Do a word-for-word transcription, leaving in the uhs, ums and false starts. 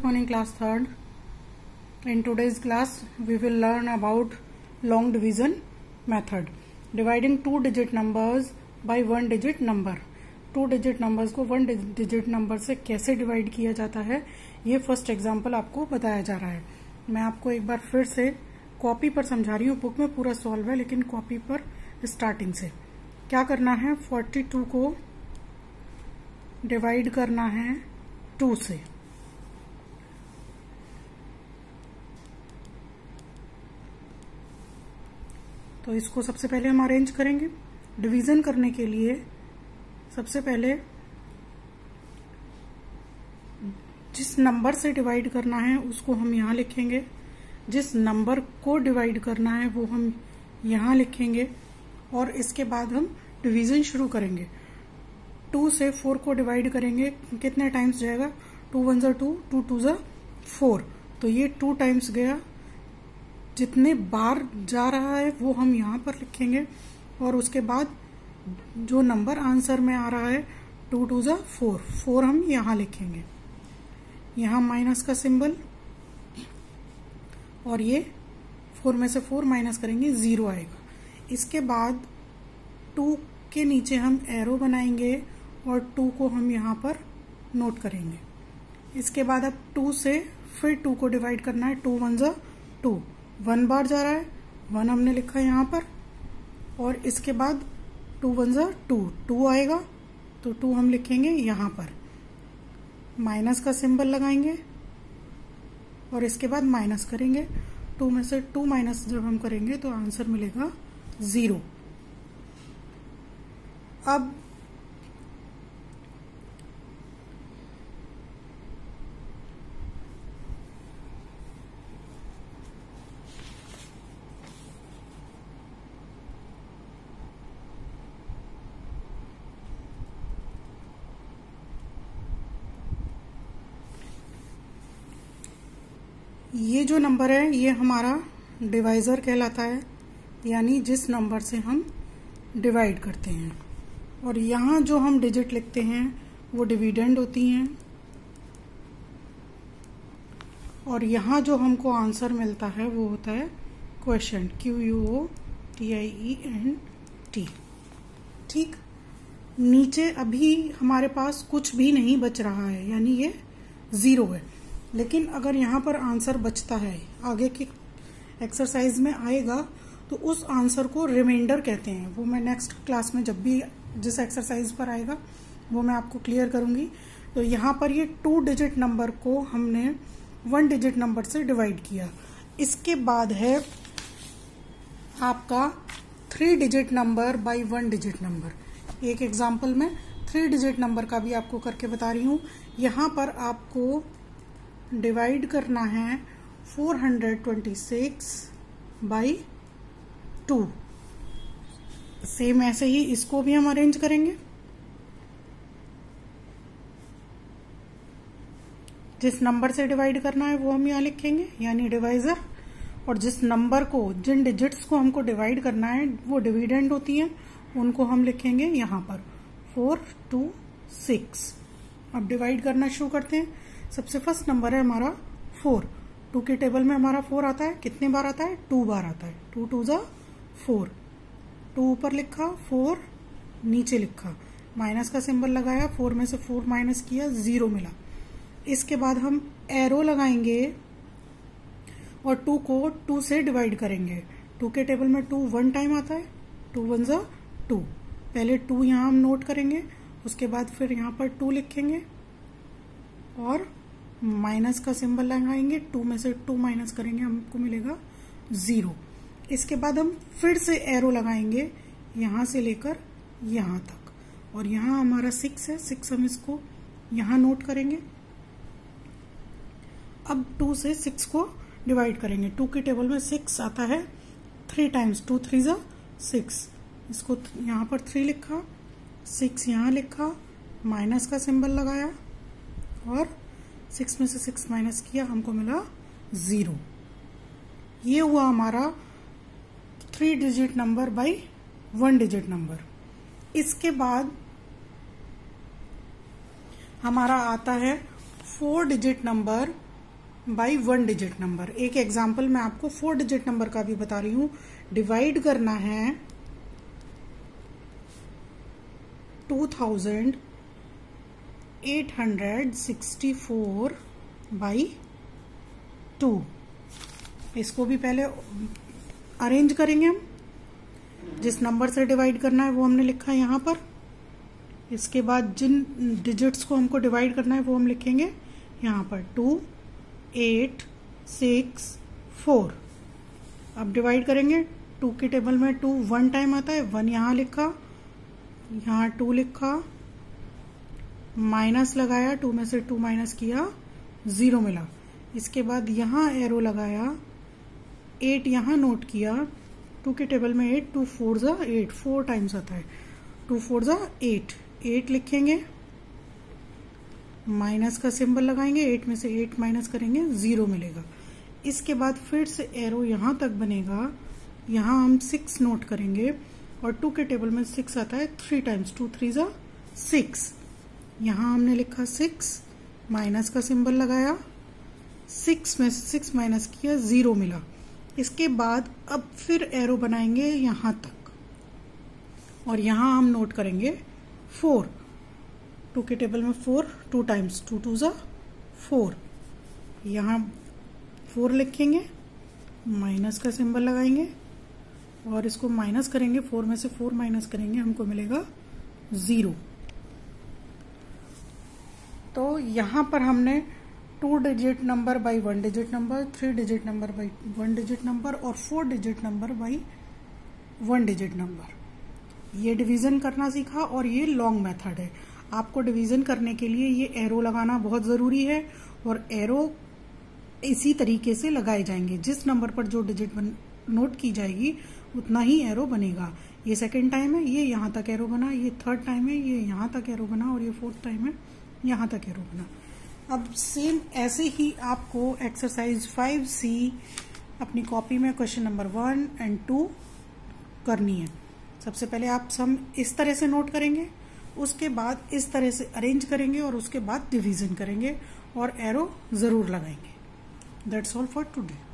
morning, class third. In today's class, we will learn about long division method. Dividing two digit numbers by one digit number. Two digit numbers को one digit number से कैसे divide किया जाता है, ये first example आपको बताया जा रहा है. मैं आपको एक बार फिर से कॉपी पर समझा रही हूँ. बुक में पूरा सॉल्व है, लेकिन कॉपी पर स्टार्टिंग से क्या करना है. फोर्टी टू को डिवाइड करना है टू से. तो इसको सबसे पहले हम अरेंज करेंगे. डिवीजन करने के लिए सबसे पहले जिस नंबर से डिवाइड करना है उसको हम यहाँ लिखेंगे. जिस नंबर को डिवाइड करना है वो हम यहाँ लिखेंगे. और इसके बाद हम डिवीजन शुरू करेंगे. टू से फोर को डिवाइड करेंगे. कितने टाइम्स जाएगा. टू वन ज़ा टू, टू टू ज़ा फोर. तो ये टू टाइम्स गया. जितने बार जा रहा है वो हम यहाँ पर लिखेंगे. और उसके बाद जो नंबर आंसर में आ रहा है टू टू ज़ा फोर, फोर हम यहाँ लिखेंगे. यहाँ माइनस का सिंबल. और ये फोर में से फोर माइनस करेंगे, जीरो आएगा. इसके बाद टू के नीचे हम एरो बनाएंगे और टू को हम यहाँ पर नोट करेंगे. इसके बाद अब टू से फिर टू को डिवाइड करना है. टू वन ज़ा टू, वन बार जा रहा है, वन हमने लिखा यहाँ पर. और इसके बाद टू वन ज़ा टू, टू आएगा तो टू हम लिखेंगे यहाँ पर. माइनस का सिंबल लगाएंगे और इसके बाद माइनस करेंगे. टू में से टू माइनस जब हम करेंगे तो आंसर मिलेगा जीरो. अब ये जो नंबर है ये हमारा डिवाइजर कहलाता है, यानी जिस नंबर से हम डिवाइड करते हैं. और यहाँ जो हम डिजिट लिखते हैं वो डिविडेंड होती हैं. और यहाँ जो हमको आंसर मिलता है वो होता है quotient, Q U O T I E N T. ठीक. नीचे अभी हमारे पास कुछ भी नहीं बच रहा है, यानी ये जीरो है. लेकिन अगर यहाँ पर आंसर बचता है, आगे की एक्सरसाइज में आएगा, तो उस आंसर को रिमाइंडर कहते हैं. वो मैं नेक्स्ट क्लास में जब भी जिस एक्सरसाइज पर आएगा वो मैं आपको क्लियर करूंगी. तो यहाँ पर ये टू डिजिट नंबर को हमने वन डिजिट नंबर से डिवाइड किया. इसके बाद है आपका three digit number by one digit number. एक एग्जाम्पल में थ्री डिजिट नंबर का भी आपको करके बता रही हूँ. यहाँ पर आपको डिवाइड करना है four hundred twenty six by two. Same ऐसे ही इसको भी हम अरेंज करेंगे. जिस नंबर से डिवाइड करना है वो हम यहाँ लिखेंगे, यानी डिवाइजर. और जिस नंबर को, जिन डिजिट्स को हमको डिवाइड करना है वो डिविडेंड होती हैं, उनको हम लिखेंगे यहाँ पर फोर टू सिक्स. अब डिवाइड करना शुरू करते हैं. सबसे फर्स्ट नंबर है हमारा फोर. टू के टेबल में हमारा फोर आता है. कितने बार आता है. टू बार आता है. टू टू ज़ा फोर. टू ऊपर लिखा, फोर नीचे लिखा, माइनस का सिंबल लगाया, फोर में से फोर माइनस किया, जीरो मिला. इसके बाद हम एरो लगाएंगे और टू को टू से डिवाइड करेंगे. टू के टेबल में टू वन टाइम आता है. टू वन ज़ा टू. पहले टू यहाँ हम नोट करेंगे, उसके बाद फिर यहाँ पर टू लिखेंगे और माइनस का सिंबल लगाएंगे. टू में से टू माइनस करेंगे, हमको मिलेगा जीरो. इसके बाद हम फिर से एरो लगाएंगे यहां से लेकर यहां तक. और यहां हमारा सिक्स है. सिक्स हम इसको यहां नोट करेंगे. अब टू से सिक्स को डिवाइड करेंगे. टू के टेबल में सिक्स आता है थ्री टाइम्स. टू थ्री ज़ा सिक्स. इसको यहाँ पर थ्री लिखा, सिक्स यहाँ लिखा, माइनस का सिंबल लगाया और सिक्स में से सिक्स माइनस किया, हमको मिला जीरो. ये हुआ हमारा three digit number by one digit number. इसके बाद हमारा आता है four digit number by one digit number. एक एग्जाम्पल मैं आपको फोर डिजिट नंबर का भी बता रही हूं। डिवाइड करना है two thousand eight hundred sixty four by two. इसको भी पहले अरेंज करेंगे हम। जिस नंबर से डिवाइड करना है वो हमने लिखा है यहाँ पर। इसके बाद जिन डिजिट्स को हमको डिवाइड करना है वो हम लिखेंगे यहाँ पर, टू एट सिक्स फोर। अब डिवाइड करेंगे। टू के टेबल में टू वन टाइम आता है, वन यहाँ लिखा, यहाँ टू लिखा, माइनस लगाया, टू में से टू माइनस किया, जीरो मिला। इसके बाद यहाँ एरो लगाया, एट यहाँ नोट किया, टू के टेबल में एट, टू फोर जा एट, फोर टाइम्स आता है, टू फोर जा एट, एट लिखेंगे, माइनस का सिंबल लगाएंगे, एट में से एट माइनस करेंगे, जीरो मिलेगा। इसके बाद फिर से एरो यहां तक बनेगा, यहां हम सिक्स नोट करेंगे और टू के टेबल में सिक्स आता है थ्री टाइम्स, टू थ्री जा सिक्स, यहां हमने लिखा सिक्स, माइनस का सिंबल लगाया, सिक्स में से सिक्स माइनस किया, जीरो मिला। इसके बाद अब फिर एरो बनाएंगे यहां तक और यहां हम नोट करेंगे फोर, टू के टेबल में four, two times, two two जा फोर, यहां फोर लिखेंगे, माइनस का सिंबल लगाएंगे और इसको माइनस करेंगे, फोर में से फोर माइनस करेंगे, हमको मिलेगा जीरो। तो यहां पर हमने two digit number by one digit number, three digit number by one digit number और four digit number by one digit number ये डिवीजन करना सीखा। और ये लॉन्ग मेथड है। आपको डिवीजन करने के लिए ये एरो लगाना बहुत जरूरी है और एरो इसी तरीके से लगाए जाएंगे। जिस नंबर पर जो डिजिट नोट की जाएगी उतना ही एरो बनेगा। ये सेकेंड टाइम है, ये यहाँ तक एरो बना, ये थर्ड टाइम है, ये यहाँ तक एरो बना और ये फोर्थ टाइम है, यहाँ तक एरो बना। अब सेम ऐसे ही आपको एक्सरसाइज फाइव सी अपनी कॉपी में question number one and two करनी है। सबसे पहले आप सम इस तरह से नोट करेंगे, उसके बाद इस तरह से अरेंज करेंगे और उसके बाद डिवीजन करेंगे और एरो जरूर लगाएंगे। That's all for today.